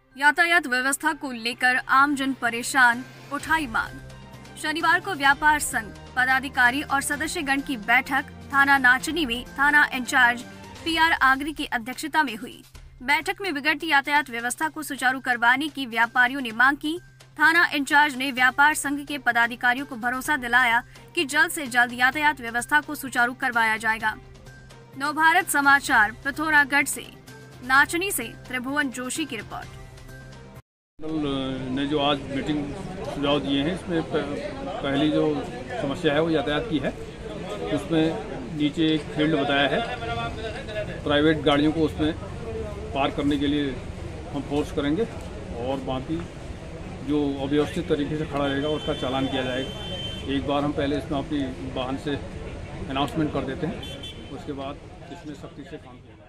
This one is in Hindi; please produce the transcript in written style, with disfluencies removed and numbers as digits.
यातायात व्यवस्था को लेकर आमजन परेशान, उठाई मांग। शनिवार को व्यापार संघ पदाधिकारी और सदस्यगण की बैठक थाना नाचनी में थाना इंचार्ज PR आगरी की अध्यक्षता में हुई। बैठक में बिगड़ती यातायात व्यवस्था को सुचारू करवाने की व्यापारियों ने मांग की। थाना इंचार्ज ने व्यापार संघ के पदाधिकारियों को भरोसा दिलाया कि जल्द से जल्द यातायात व्यवस्था को सुचारू करवाया जाएगा। नवभारत समाचार पिथौरागढ़ से नाचनी से त्रिभुवन जोशी की रिपोर्ट। ने जो आज मीटिंग सुझाव दिए हैं, इसमें पहली जो समस्या है वो यातायात की है। उसमें नीचे एक फील्ड बताया है, प्राइवेट गाड़ियों को उसमें पार्क करने के लिए हम फोर्स करेंगे और बाकी जो अव्यवस्थित तरीके से खड़ा रहेगा उसका चालान किया जाएगा। एक बार हम पहले इसमें अपनी वाहन से अनाउंसमेंट कर देते हैं, उसके बाद इसमें सख्ती से काम किया